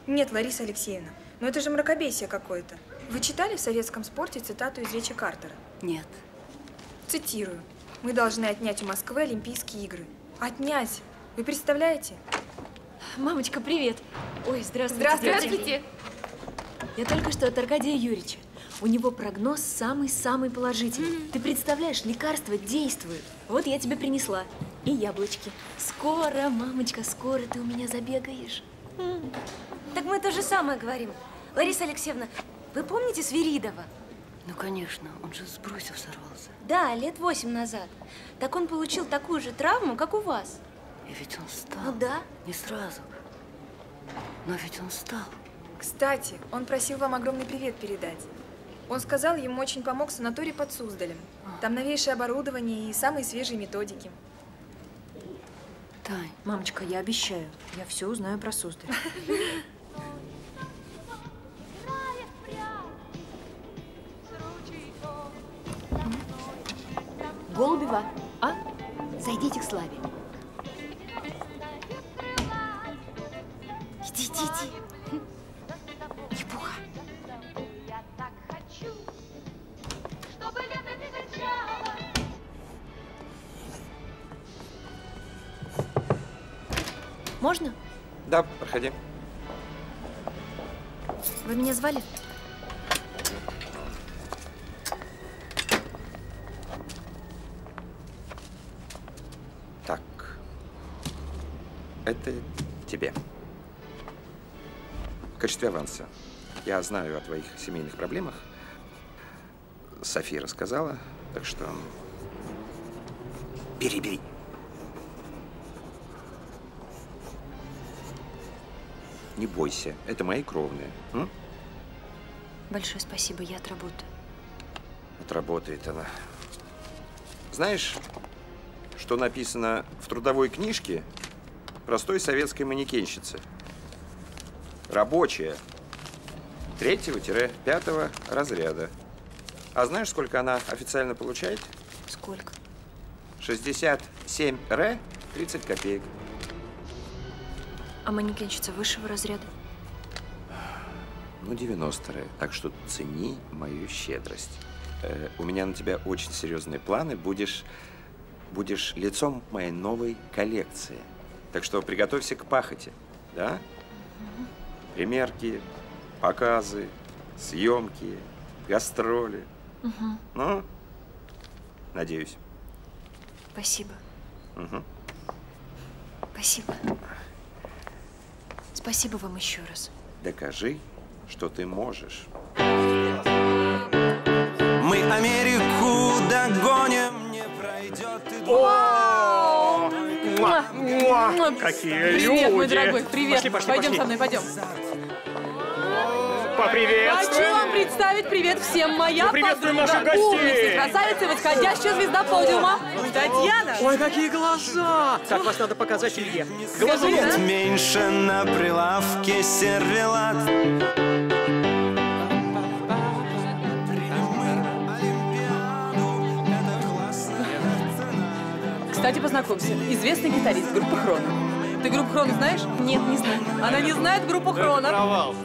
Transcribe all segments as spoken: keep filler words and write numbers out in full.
Нет, Лариса Алексеевна, но это же мракобесие какое-то. Вы читали в советском спорте цитату из речи Картера? Нет. Цитирую. Мы должны отнять у Москвы Олимпийские игры. Отнять! Вы представляете? Мамочка, привет. Ой, здравствуйте. Здравствуйте. Здравствуйте. Я только что от Аркадия Юрьевича. У него прогноз самый-самый положительный. Mm-hmm. Ты представляешь, лекарства действуют. Вот я тебе принесла. И яблочки. Скоро, мамочка, скоро ты у меня забегаешь. Mm. Так мы то же самое говорим. Лариса Алексеевна, вы помните Свиридова? Ну, конечно, он же с брусьев сорвался. Да, лет восемь назад. Так он получил такую же травму, как у вас. И ведь он встал. Ну да. Не сразу. Но ведь он встал. Кстати, он просил вам огромный привет передать. Он сказал, ему очень помог санаторий под Суздалем. Там новейшее оборудование и самые свежие методики. Тань, мамочка, я обещаю, я все узнаю про Суздаль. Голубева, а? Зайдите к Славе. Иди, иди, иди. Епуха. Можно? Да, проходи. Вы меня звали? Так. Это тебе. В качестве аванса. Я знаю о твоих семейных проблемах. София рассказала, так что… Бери, бери. Не бойся, это мои кровные. М? Большое спасибо, я отработаю. Отработает она. Знаешь, что написано в трудовой книжке простой советской манекенщицы? Рабочая. Третьего-пятого разряда. А знаешь, сколько она официально получает? Сколько? шестьдесят семь ре, тридцать копеек. А манекенщица высшего разряда? Ну, девяносто ре. Так что цени мою щедрость. Э, у меня на тебя очень серьезные планы. Будешь, будешь лицом моей новой коллекции. Так что приготовься к пахоте. Да? Угу. Примерки, показы, съемки, гастроли. Угу. Ну, надеюсь. Спасибо. Угу. Спасибо. Спасибо вам еще раз. Докажи, что ты можешь. Мы Америку догоним, не пройдет и О! Муа! Муа! Какие люди! Привет, мой дорогой, привет. Пошли, пошли, Пойдем пошли. со мной, пойдем. Поприветствуем. Хочу вам представить, привет всем, моя Мы приветствуем подруга, наших гостей. умница, красавица, восходящая звезда подиума, Татьяна. Ой, какие глаза! Так вас надо показать Илье. Глаза. Будет меньше на прилавке сервелат. Кстати, познакомься, известный гитарист группы Хроно. Ты группу Хроно знаешь? Нет, не знаю. Она не знает группу Хроно. Провал.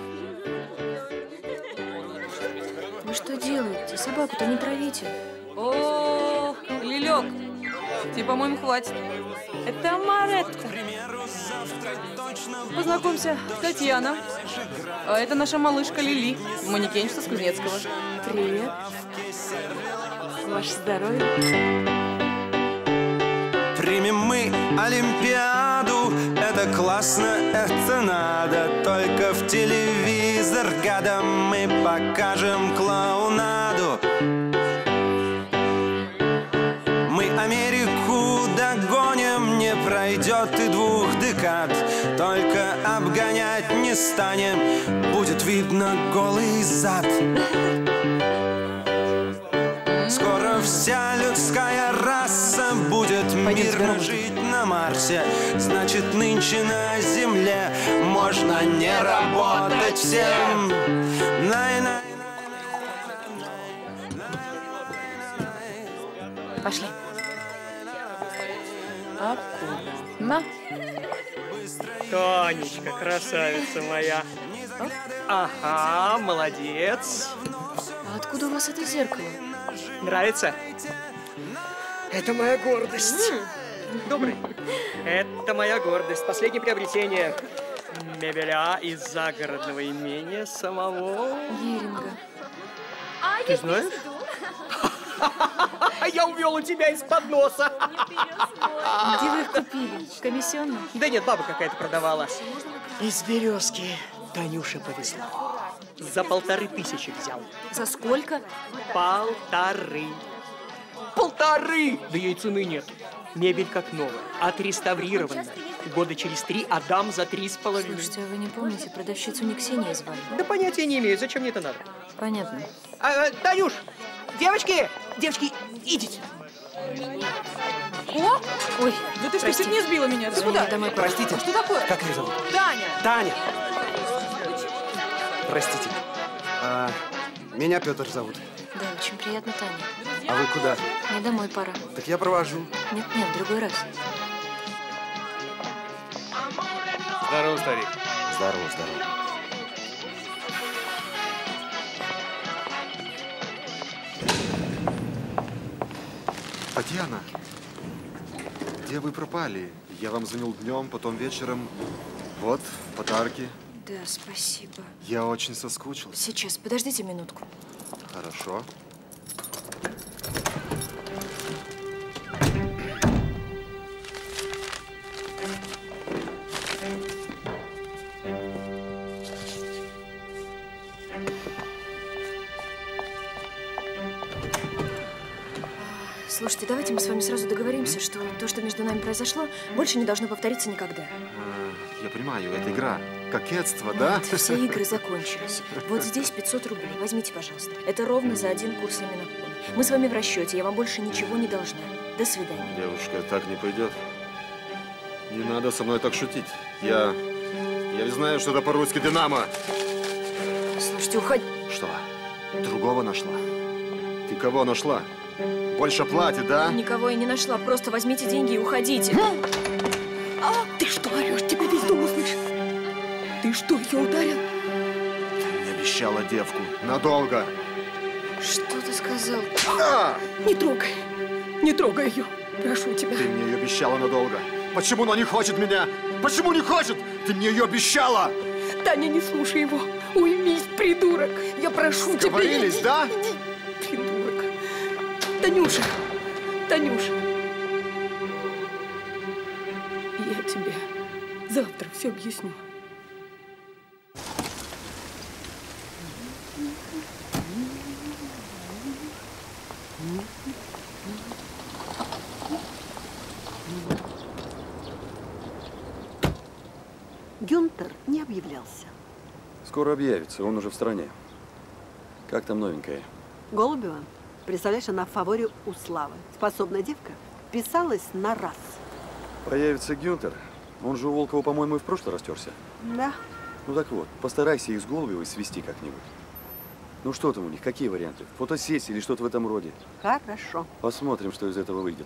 Вы что делаете? Собаку-то не травите. О, Лилек, тебе, по-моему, хватит. Это Маретта. Познакомься, Татьяна. А это наша малышка Лили, манекенщица с Кузнецкого. Привет. Ваше здоровье. Примем мы Олимпиаду, это классно, это надо. Только в телевизор гадом мы покажем клоунаду. Мы Америку догоним, не пройдет и двух декад. Только обгонять не станем, будет видно голый зад. Скоро вся людская раса будет мирно жить на Марсе. Значит, нынче на Земле можно не работать всем. Най-най. Пошли. Аккуратно. Быстро Тонечка, красавица моя. Ага, молодец. А откуда у вас это зеркало? Нравится? Это моя гордость. Добрый. Это моя гордость. Последнее приобретение. Мебеля из загородного имения самого... Еринга. Ты знаешь? Я увел у тебя из-под носа. Где вы их купили? Комиссионно? Да нет, баба какая-то продавала. Из березки. Танюше повезло. За полторы тысячи взял. За сколько? Полторы. Полторы! Да ей цены нет. Мебель как новая, отреставрированная. Года через три отдам за три с половиной. Слушайте, а вы не помните, продавщицу не Ксения звали? Да понятия не имею, зачем мне это надо? Понятно. А, а, Танюш! Девочки! Девочки, идите! О! Ой, Да ты что, чуть не сбила меня? Ты куда? Домой. Простите. Что такое? Как ее зовут? Таня! Таня! Простите. А, меня Петр зовут. Да, очень приятно, Таня. А вы куда? Мне домой пора. Так я провожу. Нет-нет, в другой раз. Здорово, старик. Здорово, здорово. Татьяна, где вы пропали? Я вам звонил днем, потом вечером. Вот, подарки. Да, спасибо. Я очень соскучился. Сейчас, подождите минутку. Хорошо. Слушайте, давайте мы с вами сразу договоримся, что то, что между нами произошло, больше не должно повториться никогда. А, я понимаю, это игра. Кокетство, да? Нет, все игры закончились. Вот здесь пятьсот рублей. Возьмите, пожалуйста. Это ровно за один курс Минокона. Мы с вами в расчете, я вам больше ничего не должна. До свидания. Девушка, так не пойдет. Не надо со мной так шутить. Я... Я ведь знаю, что это по-русски «Динамо». Слушайте, уходи. Что? Другого нашла? Ты кого нашла? Больше платит, да? Никого я не нашла. Просто возьмите деньги и уходите. А, ты что орешь? Тебя весь дом услышит. Ты что, ее ударил? Ты мне обещала девку. Надолго. Что ты сказал? А! Не трогай. Не трогай ее. Прошу тебя. Ты мне ее обещала надолго. Почему она не хочет меня? Почему не хочет? Ты мне ее обещала! Таня, не слушай его. Уймись, придурок. Я прошу тебя. Договорились, да? Иди, придурок. Танюша, Танюша. Я тебе завтра все объясню. Гюнтер не объявлялся. Скоро объявится, он уже в стране. Как там новенькая? Голубева, представляешь, она в фаворе у Славы. Способная девка, вписалась на раз. Появится Гюнтер. Он же у Волкова, по-моему, и в прошлый растерся. Да. Ну так вот, постарайся их с Голубевой свести как-нибудь. Ну что там у них, какие варианты? Фотосессия или что-то в этом роде? Хорошо. Посмотрим, что из этого выйдет.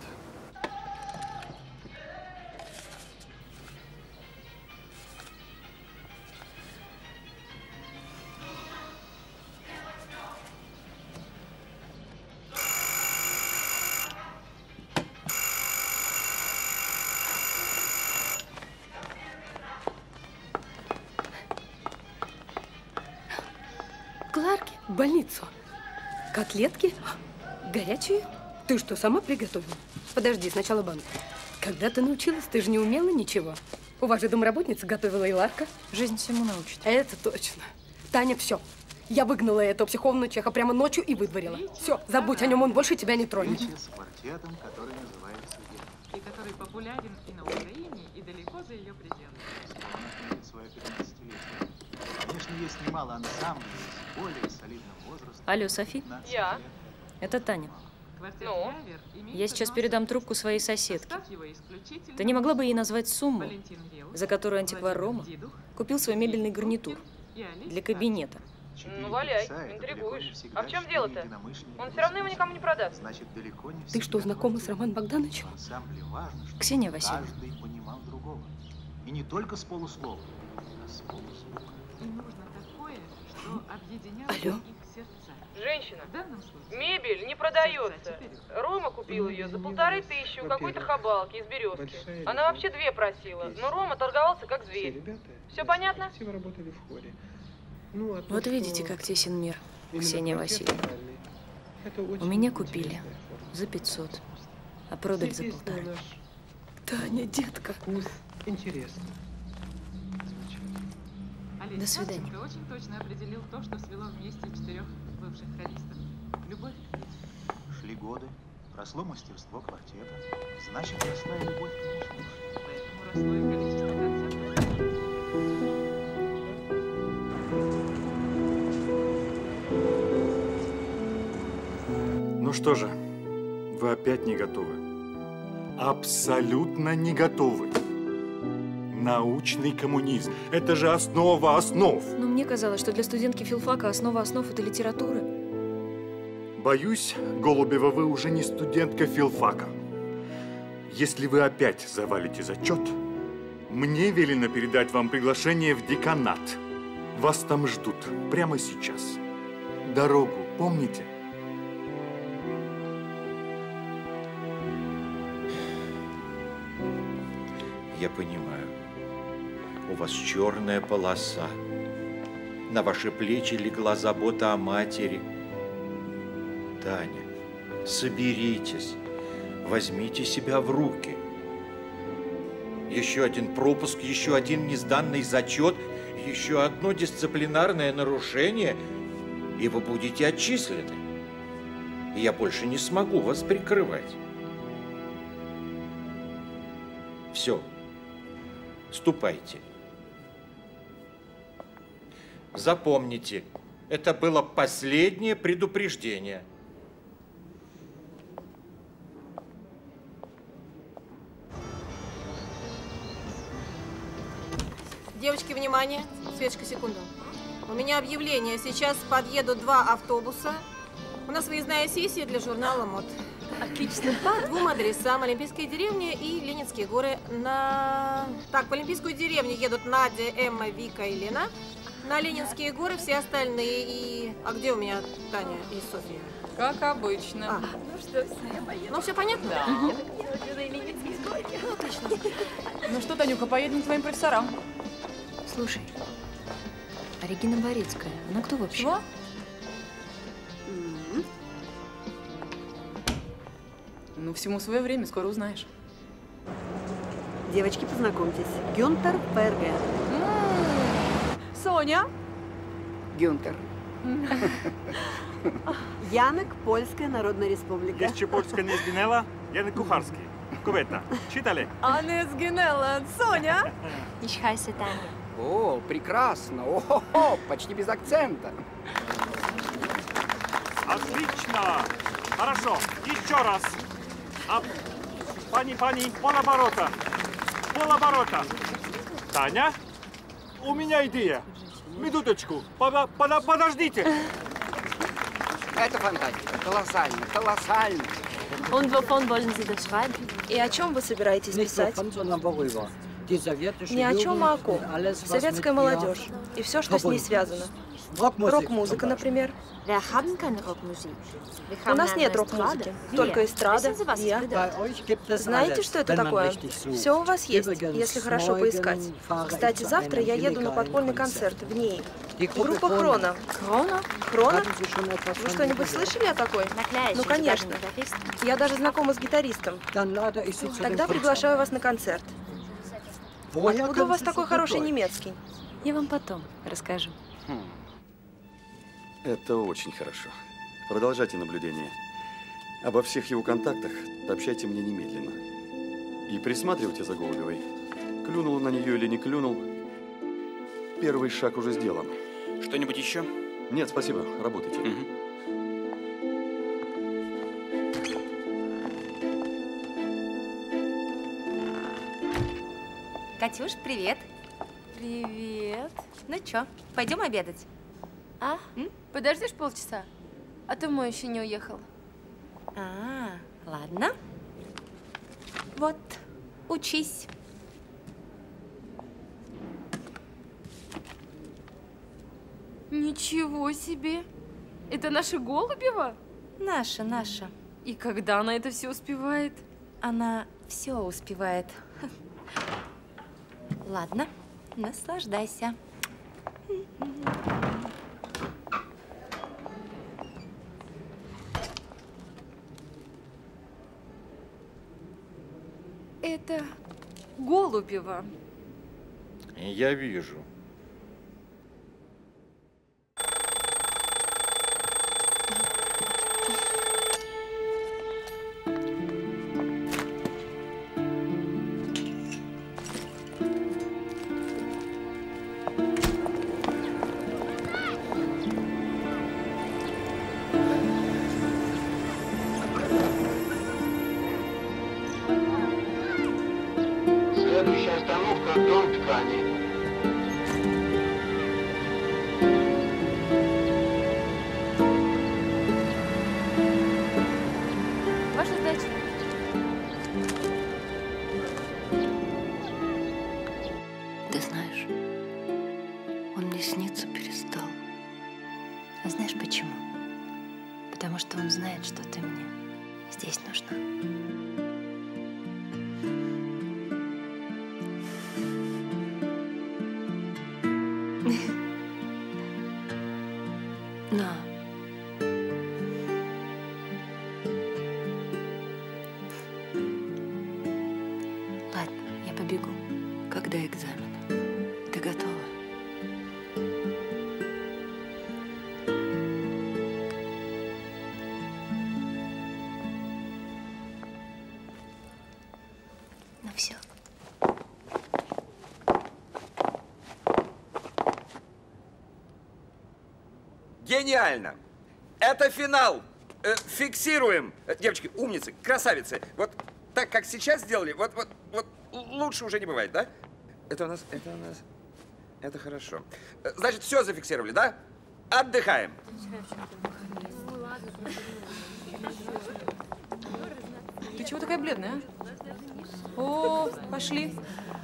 Кларки, в больницу. Котлетки? Горячие? Ты что, сама приготовила? Подожди, сначала банку. Когда ты научилась? Ты же не умела ничего. У вас же домработница готовила и Ларка. Жизнь всему научит. Это точно. Таня, все. Я выгнала этого психованного чеха прямо ночью и выдворила. Все, забудь о нем, он больше тебя не тронет. С квартетом, который называется «Герман». И который популярен и на Украине, и далеко за ее пределами. Свое пятнадцатилетие. Конечно, есть немало ансамблей с более солидным возрастом. Алло, Софи? Я. Это Таня. Ну? Я сейчас передам трубку своей соседке. Ты не могла бы ей назвать сумму, за которую антиквар Рома купил свой мебельный гарнитур для кабинета? Ну, валяй, интригуешь. А в чем дело-то? Он все равно его никому не продаст. Ты что, знакома с Романом Богдановичем? Ксения Васильевна. не только с полуслова, а с полузвука. И нужно такое, что объединяло их сердца. Женщина, В данном случае мебель не продается. Рома купил ее за полторы тысячи у какой-то хабалки из Березки. Она вообще две просила, но Рома торговался как зверь. Все понятно? Вот видите, как тесен мир, Ксения Васильевна. У меня купили за пятьсот, а продали за полторы. Таня, детка. Интересно. До свидания. Ты очень точно определил то, что свело вместе четырех бывших хористов. Любовь к песне. Шли годы, росло мастерство квартета, значит, росла и любовь к нему. Поэтому росло и количество концертов. Ну что же, вы опять не готовы. Абсолютно не готовы. Научный коммунизм. Это же основа основ. Но мне казалось, что для студентки филфака основа основ – это литература. Боюсь, Голубева, вы уже не студентка филфака. Если вы опять завалите зачет, мне велено передать вам приглашение в деканат. Вас там ждут прямо сейчас. Дорогу помните? Я понимаю. У вас черная полоса. На ваши плечи легла забота о матери. Таня, соберитесь. Возьмите себя в руки. Еще один пропуск, еще один несданный зачет, еще одно дисциплинарное нарушение, и вы будете отчислены. И я больше не смогу вас прикрывать. Все. Ступайте. Запомните, это было последнее предупреждение. Девочки, внимание. Светочка, секунду. У меня объявление. Сейчас подъедут два автобуса. У нас выездная сессия для журнала «Мод». Отлично. По двум адресам. Олимпийская деревня и Ленинские горы. На... Так, в Олимпийскую деревню едут Надя, Эмма, Вика и Лена. На Ленинские горы все остальные. И... А где у меня Таня и Софья? Как обычно. А. Ну что, ну все понятно? Да. Ну, отлично. Ну что, Танюха, поедем к твоим профессорам. Слушай, а Регина Борецкая, она кто вообще? Чего? Ну, всему свое время, скоро узнаешь. Девочки, познакомьтесь. Гюнтер ПРГ. Соня. Гюнтер. Янек, Польская Народная Республика. Jeszcze Polska nie zginęła? Janek Kucharski. Kobieta. Czytali? А не сгинела. Соня. Ich heiße Таня. О, прекрасно. О-хо-хо, почти без акцента. Отлично! Хорошо. Еще раз. А, пани, пани, полоборота. Полоборота. Таня, у меня идея. Минуточку. Пода, пода, подождите. Это фантастика. Колоссально, колоссально. Und wovon wollen Sie das schreiben? И о чем вы собираетесь писать? Не о чем, а о ком. Советская молодежь. И все, что с ней связано. Рок-музыка, например. Wir haben keine Rockmusik. Wir У haben нас eine нет Estrade. рок-музыки, Wir. только эстрада, Wissen Sie, was я. ich will? Знаете, что это такое? Все у вас есть, если хорошо поискать. Кстати, завтра я еду на подпольный концерт в ней. Группа Хрона. Хрона? Хрона? Вы что-нибудь слышали о такой? Ну, конечно. Я даже знакома с гитаристом. Тогда приглашаю вас на концерт. Откуда у вас такой хороший немецкий? Я вам потом расскажу. Это очень хорошо. Продолжайте наблюдение. Обо всех его контактах сообщайте мне немедленно. И присматривайте за Голубевой. Клюнул на нее или не клюнул, первый шаг уже сделан. Что-нибудь еще? Нет, спасибо. Работайте. Угу. Катюш, привет. Привет. Ну чё, пойдем обедать? А? М? Подождешь полчаса? А то мой еще не уехал. А, ладно. Вот, учись. Ничего себе! Это наша Голубева? Наша, наша. И когда она это все успевает? Она все успевает. Ладно, наслаждайся. Это Голубева. Я вижу. Следующая остановка – дом ткани. Ваша сдача. Ты знаешь, он мне снится перестал. А знаешь почему? Потому что он знает, что ты мне здесь нужна. На. Ладно, я побегу. Когда экзамен? Ты готова? Ну все. Гениально! Это финал! Э, фиксируем! Э, Девочки, умницы, красавицы! Вот так, как сейчас сделали, вот, вот, вот лучше уже не бывает, да? Это у нас, это у нас, это хорошо. Э, Значит, все зафиксировали, да? Отдыхаем. Ты чего такая бледная, а? О, пошли.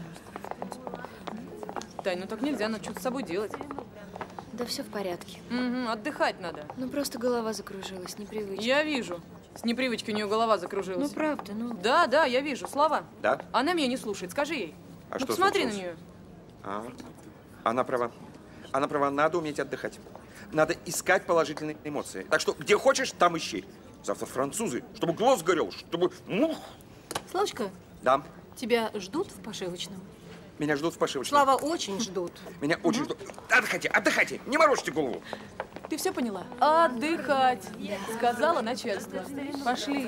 Тань, ну так нельзя, надо что-то с собой делать. Да все в порядке. Угу, отдыхать надо. Ну просто голова закружилась, непривычно. Я вижу. С непривычки у нее голова закружилась. Ну правда, ну. Да, да, я вижу. Слава. Да? Она меня не слушает, скажи ей. А ну что посмотри случилось? на нее. А, она права. Она права, надо уметь отдыхать. Надо искать положительные эмоции. Так что, где хочешь, там ищи. Завтра французы, чтобы глаз горел, чтобы... Ну. Славочка, Да, тебя ждут в пошивочном? меня ждут в пошивочном. Слава, очень ждут. Меня очень ждут. Отдыхайте, отдыхайте, не морочьте голову. Ты все поняла? Отдыхать, сказала начальство. Пошли.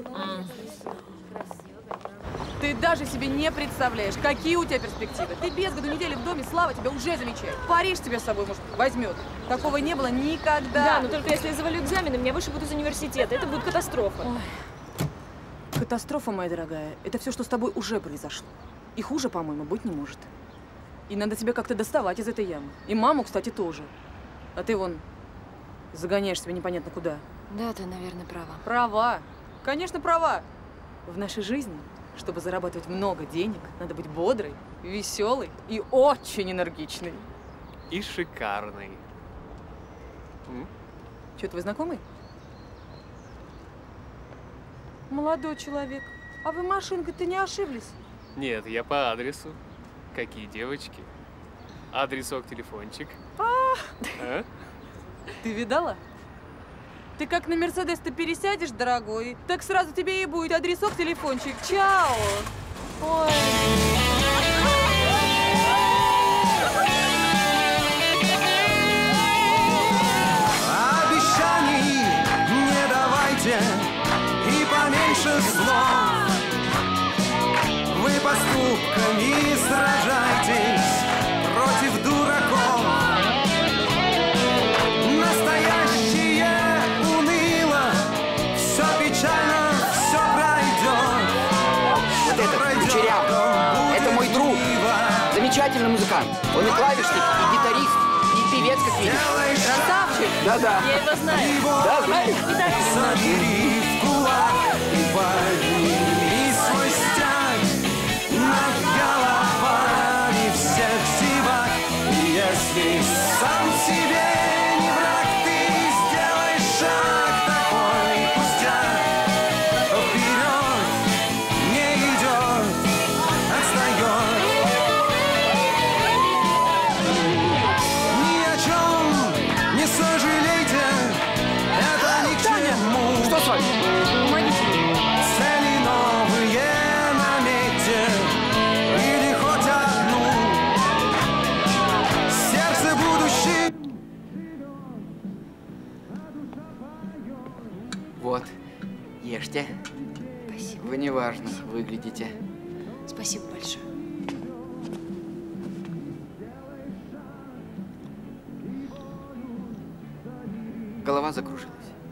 Ты даже себе не представляешь, какие у тебя перспективы. Ты без году недели в доме, Слава тебя уже замечает. Париж тебя с собой, может, возьмет. Такого не было никогда. Да, но только если я завалю экзамены, меня вышибут из университета. Это будет катастрофа. Ой. Катастрофа, моя дорогая, это все, что с тобой уже произошло. И хуже, по-моему, быть не может. И надо тебя как-то доставать из этой ямы. И маму, кстати, тоже. А ты вон загоняешь себя непонятно куда. Да, ты, наверное, права. Права. Конечно, права. В нашей жизни, чтобы зарабатывать много денег, надо быть бодрой, веселой и очень энергичной. И шикарной. Че, твой знакомый? Молодой человек. А вы машинкой-то не ошиблись? Нет, я по адресу. Какие девочки? Адресок, телефончик. А, А? ты видала? Ты как на Мерседес-то пересядешь, дорогой, так сразу тебе и будет адресок, телефончик. Чао! Ой. Обещаний не давайте и поменьше слов. Вы поступками сражайтесь против дураков. Настоящее уныло, все печально, все пройдет. Вот этот, Кучеряв, это мой друг. Замечательный музыкант. Он и клавишник, и гитарист, и певец, как видишь. Красавчик! Да-да. Я его знаю. Да, знаешь? Собери в кулак и подними свой стяг над головами всех зевак. И если сам себе Здрасте. Спасибо. Вы неважно выглядите. Спасибо большое. Голова закружилась.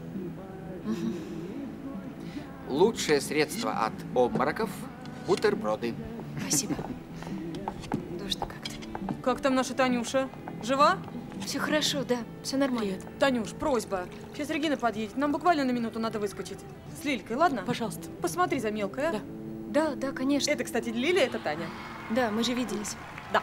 Лучшее средство от обмороков – бутерброды. Спасибо. Душно как-то. Как там наша Танюша? Жива? Все хорошо, да, все нормально. Привет. Танюш, просьба. Сейчас Регина подъедет. Нам буквально на минуту надо выскочить. С Лилькой, ладно? Пожалуйста. Посмотри за мелкой, а? Да. Да, да, конечно. Это, кстати, Лиля, это Таня. Да, мы же виделись. Да.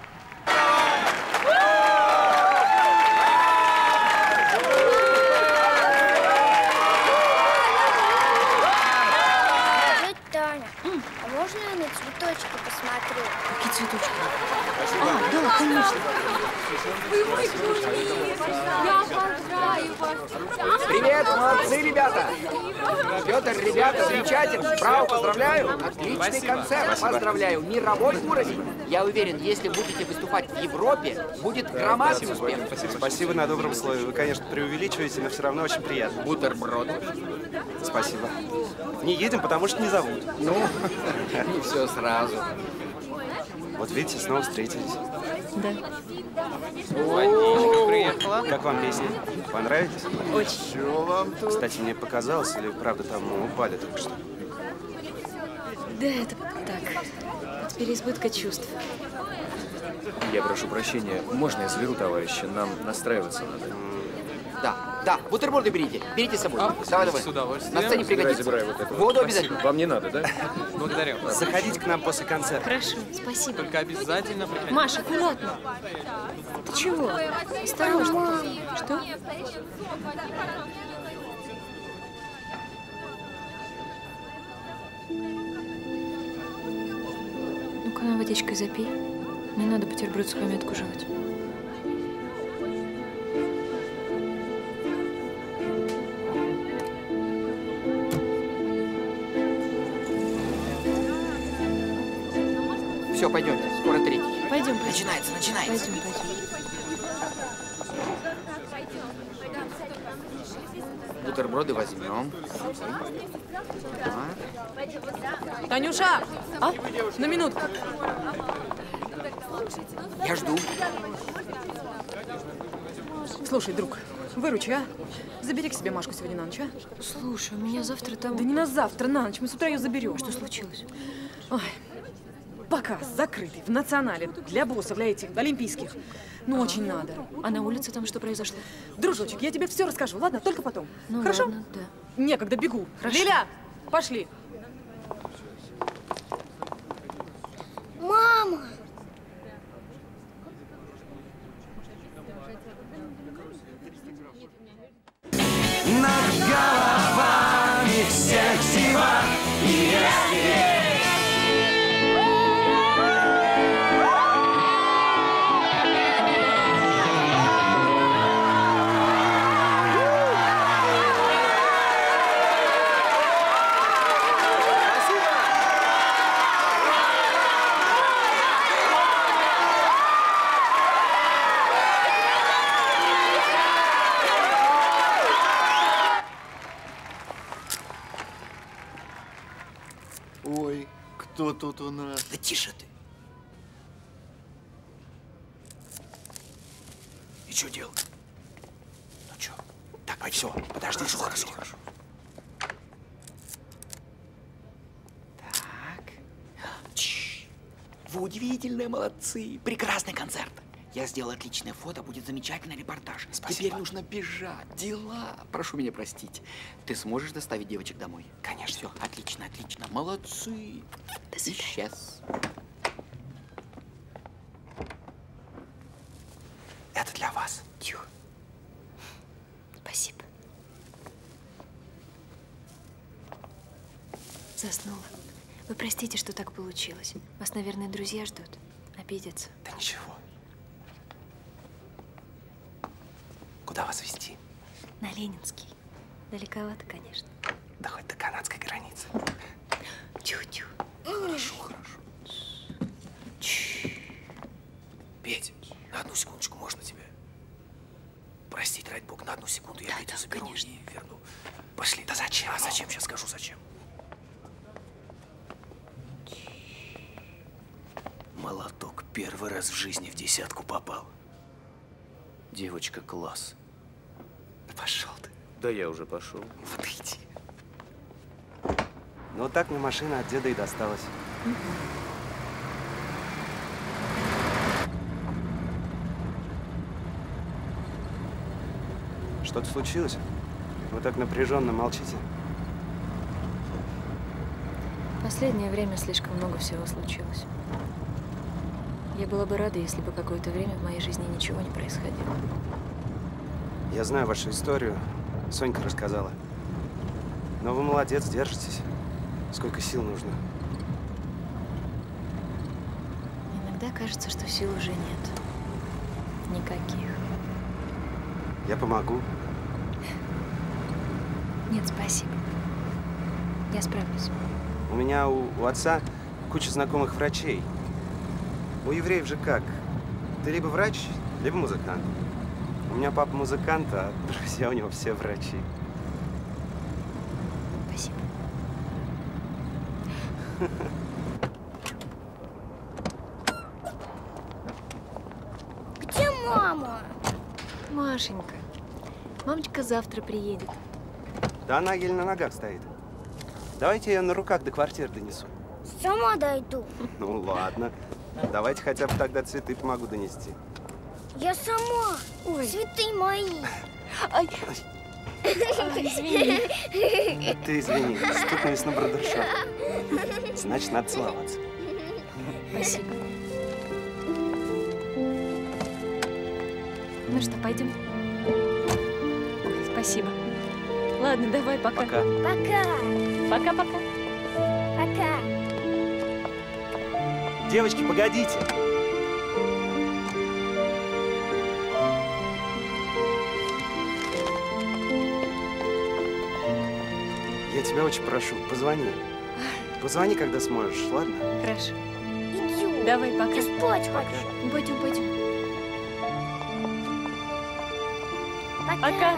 Таня, а можно я на цветочки посмотрю? Какие цветочки? Спасибо. А, да, конечно. Вы выиграли! Я обожаю вас! Привет, молодцы, ребята! Петр, ребята, замечательно! Браво, поздравляю! Отличный Спасибо. концерт, Спасибо. поздравляю! Мировой уровень! Я уверен, если будете выступать в Европе, будет громадный успех. Спасибо. Спасибо на добром слове. Вы, конечно, преувеличиваете, но все равно очень приятно. Бутерброд. Спасибо. Не едем, потому что не зовут. Ну, не все сразу. Вот видите, снова встретились. Да. Ванечка приехала. Как вам песня? Понравились? Очень. Чего вам тут? Кстати, мне показалось, или правда там упали только что? Да, это так. От переизбытка чувств. Я прошу прощения, можно я заберу товарища? Нам настраиваться надо. Да, да, бутерброды берите, берите с собой. А, давай, давай. с удовольствием. На сцене пригодится. Забирай вот это. Воду Спасибо. обязательно. Вам не надо, да? Благодарю. Заходите к нам после концерта. Хорошо, спасибо. Только обязательно приходите. Маша, аккуратно. Ты чего? Осторожно. Что? Ну-ка, на водичкой запей. Не надо бутербродскую метку жевать. Все, пойдемте, скоро третий. Пойдем, Начинается, начинается. Пойдем, пойдем. Бутерброды возьмем. Танюша! А? На минутку. Я жду. Слушай, друг, выручи, а? Забери к себе Машку сегодня на ночь, а? Слушай, у меня завтра там... Да не на завтра, на ночь. Мы с утра ее заберем. Что случилось? Ой, показ закрытый в национале для боссов, для этих, олимпийских. Ну, очень надо. А на улице там что произошло? Дружочек, я тебе все расскажу, ладно? Только потом. Ну, Хорошо? ладно, да. Некогда, бегу. Хорошо. Лиля, пошли. Мама! Над головами всех зима, и если... Ой, кто тут у нас? Да тише ты. И что делать? Ну что? Так, все, подожди, хорошо, хорошо, хорошо. Так. Чш. Вы удивительные молодцы. Прекрасный концерт. Я сделал отличное фото, будет замечательный репортаж. Спасибо. Теперь нужно бежать. Дела. Прошу меня простить. Ты сможешь доставить девочек домой? Конечно. Все, отлично, отлично. Молодцы. Исчез. Это для вас. Тихо. Спасибо. Заснула. Вы простите, что так получилось. Вас, наверное, друзья ждут. Обидятся. Да ничего. Куда вас везти? На Ленинский. Далековато, конечно. Да хоть до канадской границы. Тихо-тихо. Хорошо, хорошо. Петь, на одну секундочку можно тебя? Простить, ради бога, на одну секунду я Да, Петю да, заберу конечно. и верну. Пошли. Да зачем? А зачем? Сейчас скажу, зачем. молоток. Первый раз в жизни в десятку попал. Девочка класс. Да пошел ты. Да я уже пошел. Вот иди. Ну вот так мне машина от деда и досталась. Что-то случилось? Вы так напряженно молчите. Последнее время слишком много всего случилось. Я была бы рада, если бы какое-то время в моей жизни ничего не происходило. Я знаю вашу историю. Сонька рассказала. Но вы молодец, держитесь. Сколько сил нужно. Иногда кажется, что сил уже нет. Никаких. Я помогу. Нет, спасибо. Я справлюсь. У меня у, у отца куча знакомых врачей. У евреев же как? Ты либо врач, либо музыкант. У меня папа музыкант, а друзья у него все врачи. Спасибо. Где мама? Машенька, мамочка завтра приедет. Да она еле на ногах стоит. Давайте я ее на руках до квартиры донесу. Сама дойду. Ну ладно. Давайте хотя бы тогда цветы помогу донести. Я сама. Ой. Цветы мои. Ай. Ай, извини. А ты извини, стукнулись на брудершафт. Значит, надо целоваться. Спасибо. Ну что, пойдем? Спасибо. Ладно, давай, пока. Пока. Пока. Пока-пока. Пока. Девочки, погодите. Я тебя очень прошу, позвони. Позвони, когда сможешь, ладно? Хорошо. Идем. Давай, пока. Я спать хочу. Пойдем, пойдем. Пока. Пока.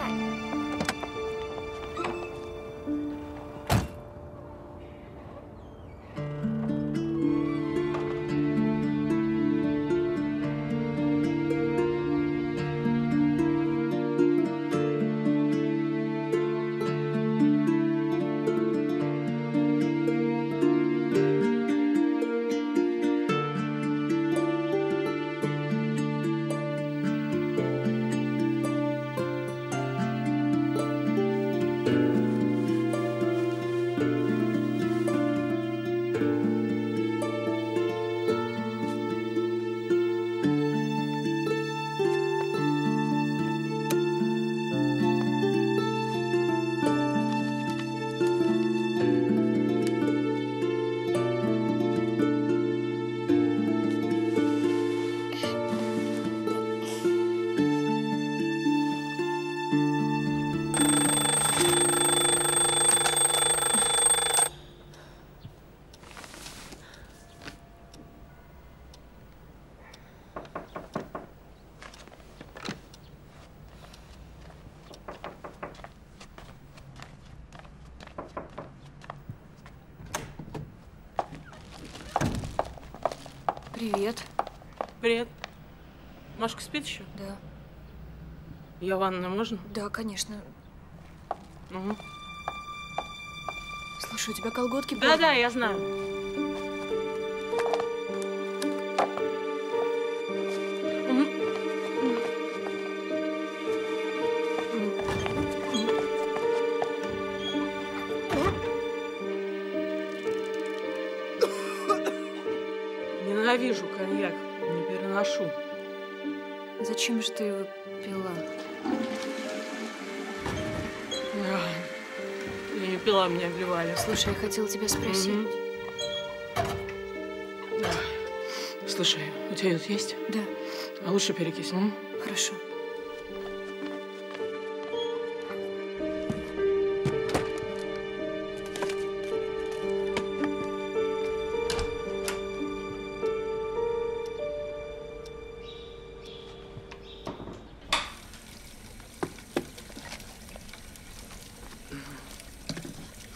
Привет. Привет. Машка спит еще? Да. Я в ванную можно? Да, конечно. Угу. Слушай, у тебя колготки Да, да, я знаю. Ненавижу коньяк, не переношу. Зачем же ты его пила? Я не пила, меня вливали. Слушай, я хотела тебя спросить. Mm-hmm. Слушай, у тебя йод есть? Да. А лучше перекись, ну? Хорошо.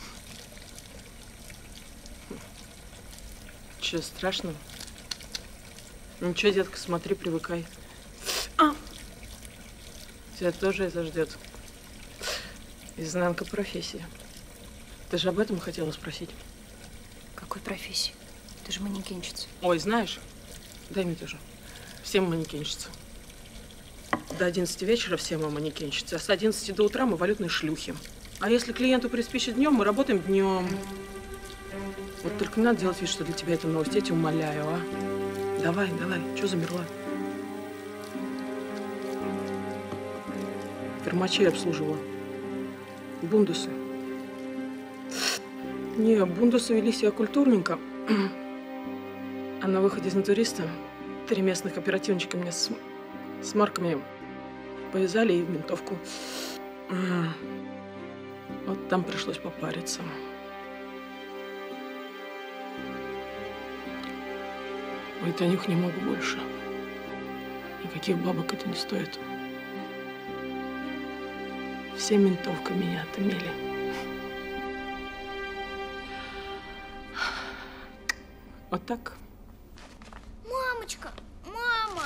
Что, страшно? Ничего, детка, смотри, привыкай. А! Тебя тоже это ждет. Изнанка профессии. Ты же об этом хотела спросить? Какой профессии? Ты же манекенщица. Ой, знаешь, дай мне тоже. Все мы манекенщицы. До одиннадцати вечера все мы манекенщицы, а с одиннадцати до утра мы валютные шлюхи. А если клиенту приспичит днем, мы работаем днем. Вот только не надо делать вид, что для тебя это новость. Я тебя умоляю, а? Давай, давай. Чего замерла? Фермачей обслуживала. Бундусы. Не, бундусы вели себя культурненько. А на выходе из натуриста три местных оперативничка меня с, с марками повязали и в ментовку. Вот там пришлось попариться. Ой, Танюх, не могу больше. Никаких бабок это не стоит. Все ментовка меня отымели. Вот так. Мамочка, мама!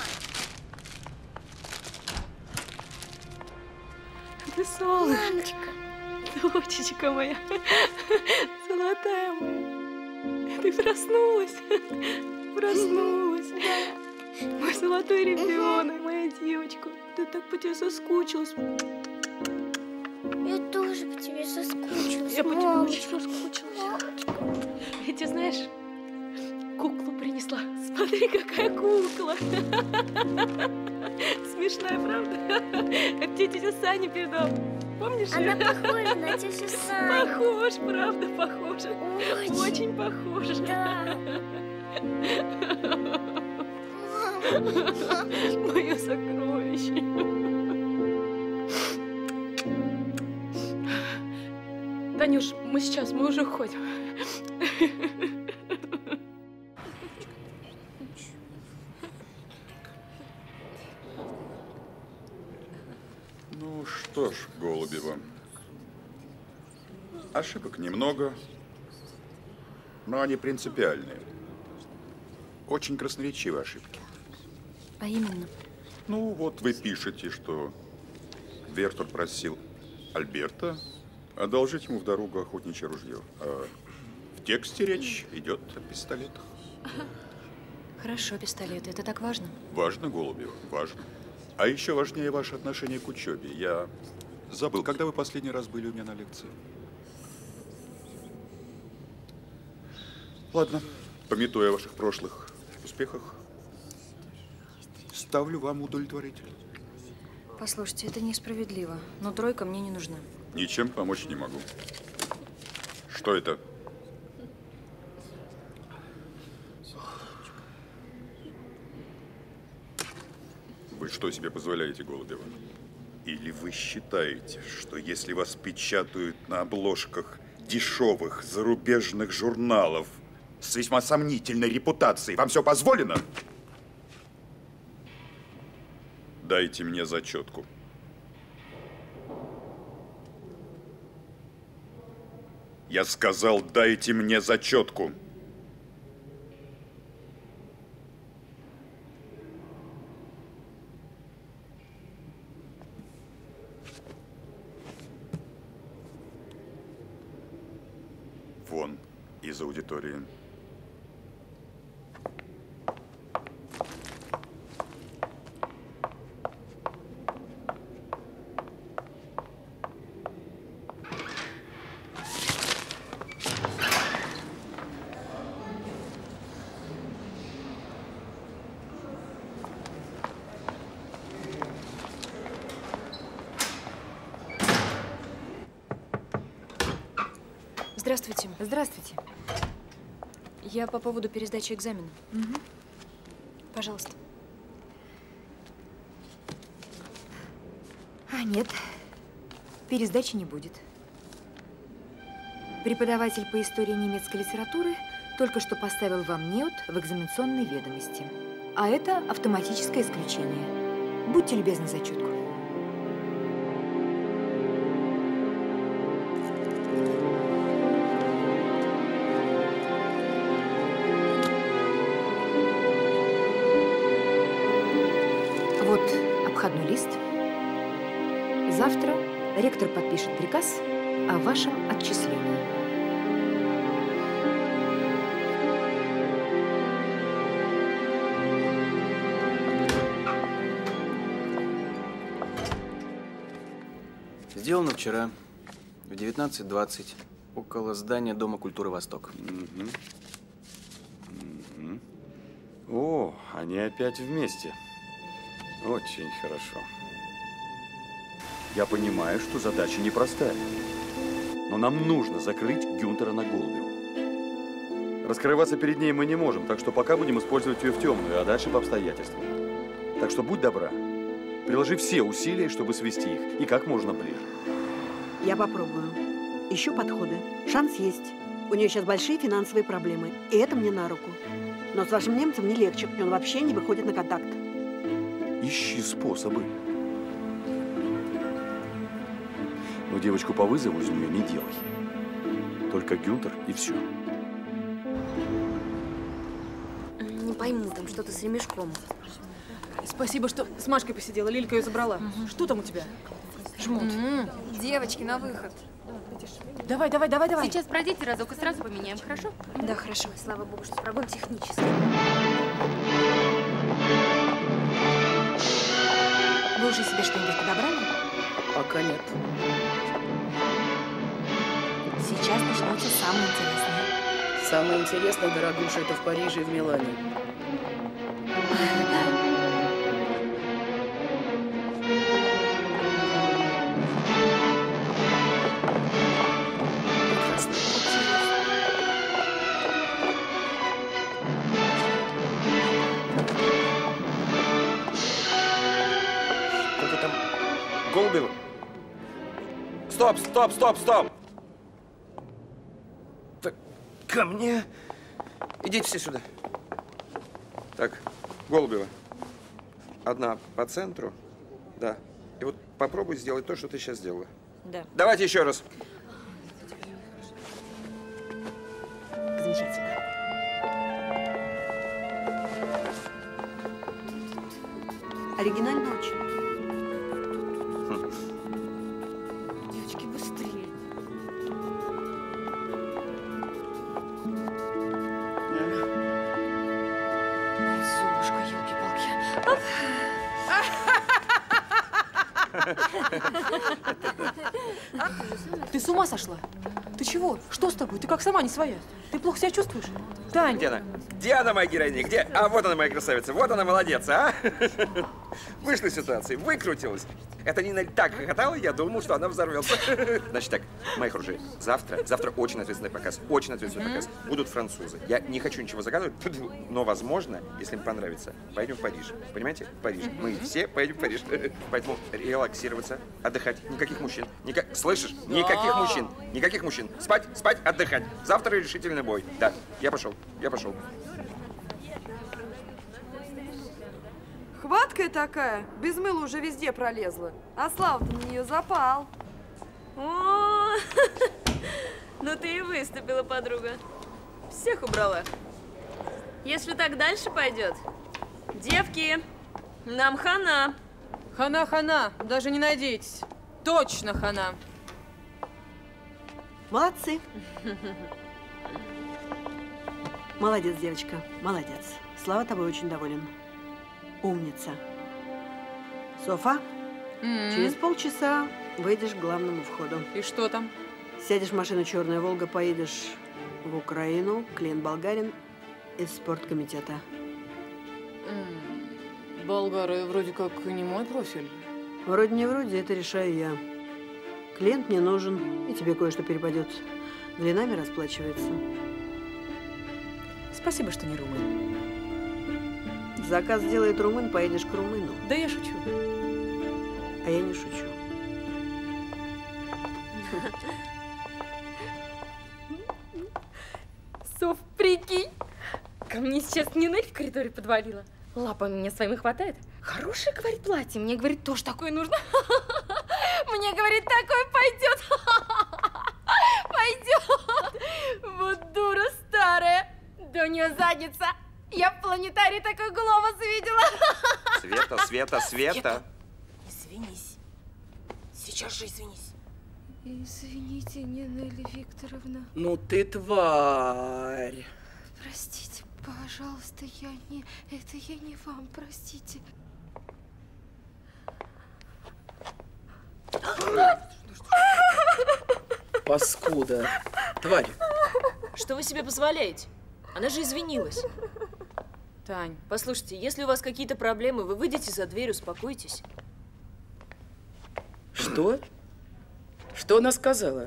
Ты солнышко. Мамочка. Дочечка моя. Золотая моя. Ты проснулась. Проснулась. Мой золотой ребенок, моя девочка. Ты так по тебе соскучилась. Я тоже по тебе соскучилась. Я по тебе мамочка. очень соскучилась. Я тебе, знаешь, куклу принесла. Смотри, какая кукла. Смешная, правда? Как тебе тетя Саня передал. Помнишь? Она похожа на тетю Саню. Похож, правда, похожа. Очень. Очень похожа. Да. Мое сокровище. Танюш, мы сейчас, мы уже ходим. Ну что ж, Голубева, ошибок немного, но они принципиальные. Очень красноречивые ошибки. А именно? Ну, вот вы пишете, что Вертер просил Альберта одолжить ему в дорогу охотничье ружье. А в тексте речь идет о пистолетах. Хорошо, пистолеты. Это так важно? Важно, Голубева, важно. А еще важнее ваше отношение к учебе. Я забыл, когда вы последний раз были у меня на лекции. Ладно, памятуя о ваших прошлых успехах, ставлю вам удовлетворитель. Послушайте, это несправедливо, но тройка мне не нужна. Ничем помочь не могу. Что это? Вы что себе позволяете, Голубева? Или вы считаете, что если вас печатают на обложках дешевых зарубежных журналов с весьма сомнительной репутацией, вам все позволено? Дайте мне зачетку. Я сказал, дайте мне зачетку. Вон из аудитории. Здравствуйте. Здравствуйте. Я по поводу пересдачи экзамена. Угу. Пожалуйста. А, нет. Пересдачи не будет. Преподаватель по истории немецкой литературы только что поставил вам неуд в экзаменационной ведомости. А это автоматическое исключение. Будьте любезны, зачетку. Завтра ректор подпишет приказ о вашем отчислении. Сделано вчера в девятнадцать двадцать около здания Дома культуры «Восток». Угу. Угу. О, они опять вместе. Очень хорошо. Я понимаю, что задача непростая. Но нам нужно закрыть Гюнтера на Голубеву. Раскрываться перед ней мы не можем, так что пока будем использовать ее в темную, а дальше по обстоятельствам. Так что будь добра, приложи все усилия, чтобы свести их, и как можно ближе. Я попробую. Ищу подходы. Шанс есть. У нее сейчас большие финансовые проблемы, и это мне на руку. Но с вашим немцем не легче, и он вообще не выходит на контакт. Ищи способы. Но девочку по вызову из нее не делай. Только Гюнтер и все. Не пойму, там что-то с ремешком. Спасибо, что с Машкой посидела. Лилька ее забрала. Угу. Что там у тебя? Жмут. Угу. Девочки, на выход. Давай, давай, давай, давай. Сейчас пройдите разок и сразу поменяем, хорошо? Да, хорошо. Слава богу, что проблем технических. Вы уже себе что-нибудь подобрали? Пока нет. Сейчас начнется самое интересное. Самое интересное, дорогуша, это в Париже и в Милане. Что-то там... Голубева? Стоп, стоп, стоп, стоп! Так, ко мне. Идите все сюда. Так, Голубева. Одна по центру. Да. И вот попробуй сделать то, что ты сейчас сделала. Да. Давайте еще раз. Замечательно. Оригинально очень. Девочки, быстрее. Золушка, елки-палки. Ты с ума сошла? Ты чего? Что с тобой? Ты как сама не своя. Ты плохо себя чувствуешь? Тань! Где она? Где она, моя героиня? Где? А вот она, моя красавица. Вот она, молодец, а? Вышла из ситуации, выкрутилась. Это Нина так хохотала, я думал, что она взорвется. Значит так, мои хорошие, завтра, завтра очень ответственный показ, очень ответственный показ. Будут французы. Я не хочу ничего загадывать, но, возможно, если им понравится, пойдем в Париж. Понимаете? В Париж. Мы все поедем в Париж. Поэтому релаксироваться, отдыхать. Никаких мужчин. Никак... Слышишь? Никаких мужчин. Никаких мужчин. Спать, спать, отдыхать. Завтра решительный бой. Да, я пошел. Я пошел. Хваткая такая, без мыла уже везде пролезла. А Слава-то на нее запал. О, ну ты и выступила, подруга. Всех убрала. Если так дальше пойдет, девки, нам хана. Хана-хана, даже не надейтесь. Точно хана. Молодцы. Молодец, девочка, молодец. Слава тобой очень доволен. Умница. Софа, Mm-hmm. через полчаса выйдешь к главному входу. И что там? Сядешь в машину «Черная Волга», поедешь в Украину, клиент болгарин из спорткомитета. Mm. Болгары вроде как не мой профиль. Вроде не вроде, это решаю я. Клиент не нужен, и тебе кое-что перепадет. Длинами расплачивается. Спасибо, что не румын. Заказ сделает румын, поедешь к румыну. Да я шучу. А я не шучу. Соф, прикинь, ко мне сейчас Нинель в коридоре подвалила. Лапами меня своими хватает. Хорошее, говорит, платье. Мне, говорит, тоже такое нужно. Мне, говорит, такое пойдет. Пойдет. Вот дура старая. Да у нее задница. Я в планетарии такой глобус видела. Света, Света, Света. Извинись. Сейчас же извинись. Извините, Нинелли Викторовна. Ну ты тварь. Простите, пожалуйста, я не... Это я не вам, простите. Паскуда. Тварь. Что вы себе позволяете? Она же извинилась. Тань. Послушайте, если у вас какие-то проблемы, вы выйдете за дверь, успокойтесь. Что? Что она сказала?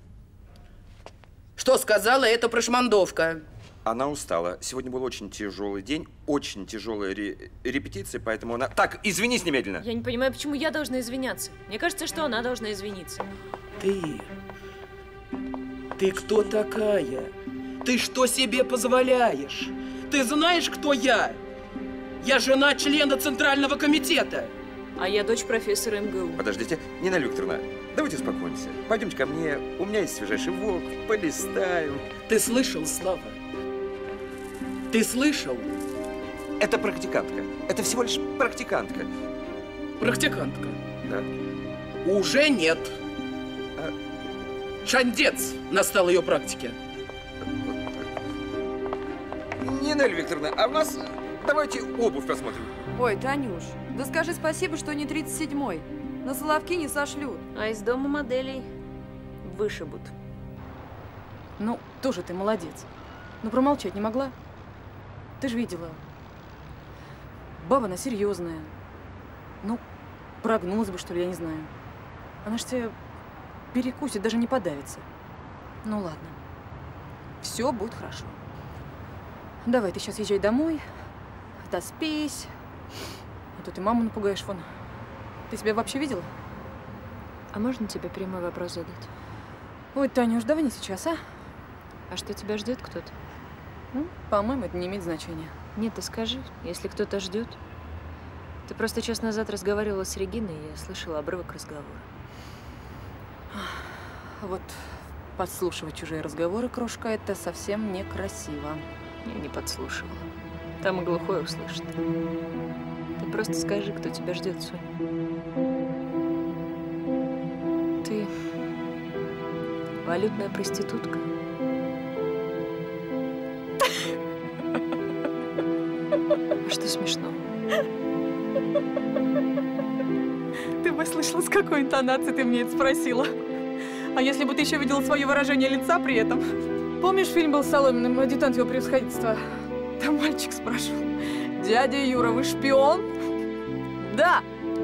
Что сказала эта прошмандовка? Она устала. Сегодня был очень тяжелый день, очень тяжелая ре репетиция, поэтому она... Так, извинись немедленно. Я не понимаю, почему я должна извиняться. Мне кажется, что она должна извиниться. Ты... Ты кто такая? Ты что себе позволяешь? Ты знаешь, кто я? Я жена члена Центрального комитета. А я дочь профессора эм гэ у. Подождите, Нина Викторовна, давайте успокоимся. Пойдемте ко мне, у меня есть свежайший вок, полистаем. Ты слышал, Слава? Ты слышал? Это практикантка. Это всего лишь практикантка. Практикантка? Да. Уже нет. А... Шандец настал ее практике. Нина Викторовна, а у нас... Давайте обувь посмотрим. Ой, Танюш, да скажи спасибо, что не тридцать седьмой. На Соловки не сошлют. А из дома моделей вышибут. Ну, тоже ты молодец. Но промолчать не могла. Ты же видела. Баба она серьезная. Ну, прогнулась бы, что ли, я не знаю. Она ж тебя перекусит, даже не подавится. Ну ладно. Все будет хорошо. Давай, ты сейчас езжай домой. Отоспись. А то ты маму напугаешь, вон. Ты себя вообще видела? А можно тебе прямой вопрос задать? Ой, Танюш, давай не сейчас, а? А что, тебя ждет кто-то? Ну, по-моему, это не имеет значения. Нет, ты скажи, если кто-то ждет. Ты просто час назад разговаривала с Региной, и я слышала обрывок разговора. Вот подслушивать чужие разговоры, крошка, это совсем некрасиво. Я не подслушивала. Там и глухой услышит. Ты просто скажи, кто тебя ждет, Соня. Ты валютная проститутка. А что смешно? Ты бы слышала, с какой интонацией ты мне это спросила. А если бы ты еще видела свое выражение лица при этом? Помнишь, фильм был с Соломиным «Адъютант его превосходительства»? Там мальчик спрашивал: дядя Юра, вы шпион? Да.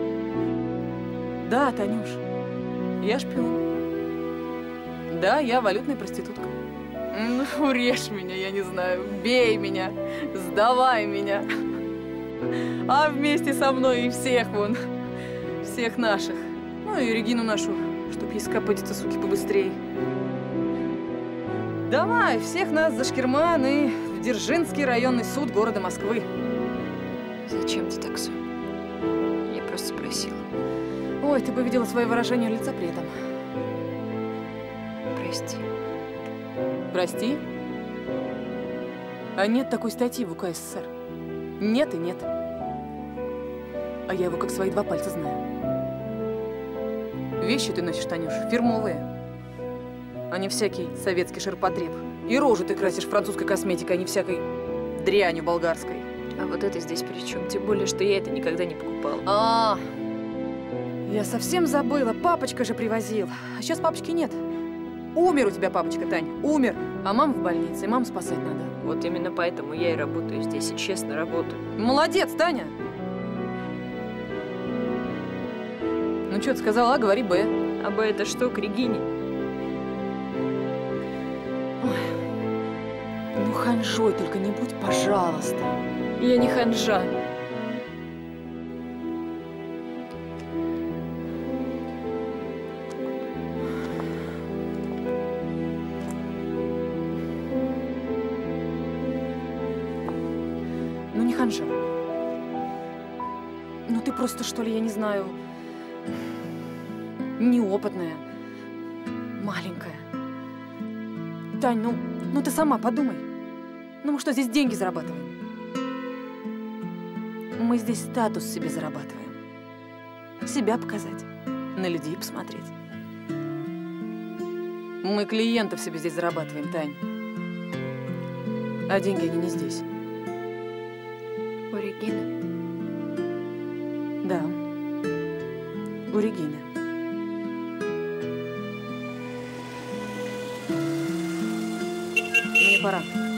Да, Танюш, я шпион. Да, я валютная проститутка. Ну, урежь меня, я не знаю, бей меня, сдавай меня. А вместе со мной и всех вон, всех наших. Ну и Регину нашу, чтоб ей скопать это, суки, побыстрее. Давай, всех нас за шкирман и в Дзержинский районный суд города Москвы. Зачем ты так, Соня? Я просто спросила. Ой, ты бы видела свое выражение лица при этом. Прости. Прости? А нет такой статьи в у ка эс эс эр. Нет и нет. А я его как свои два пальца знаю. Вещи ты носишь, Танюш, фирмовые. А не всякий советский ширпотреб. И рожу ты красишь французской косметикой, а не всякой дрянью болгарской. А вот это здесь при чем? Тем более, что я это никогда не покупала. А, я совсем забыла. Папочка же привозил. А сейчас папочки нет. Умер у тебя папочка, Тань. Умер. А мама в больнице, и маму спасать надо. Вот именно поэтому я и работаю здесь, и честно работаю. Молодец, Таня. Ну, что ты сказала А, говори Б. А Б это что, к Регине? Ну, ханжой только не будь, пожалуйста. Я не ханжа. Ну, не ханжа. Ну, ты просто, что ли, я не знаю, неопытная, маленькая. Тань, ну, ну ты сама подумай. Ну мы что, здесь деньги зарабатываем? Мы здесь статус себе зарабатываем. Себя показать. На людей посмотреть. Мы клиентов себе здесь зарабатываем, Тань. А деньги они не здесь. У Регины? Да. У Регины. Мне пора.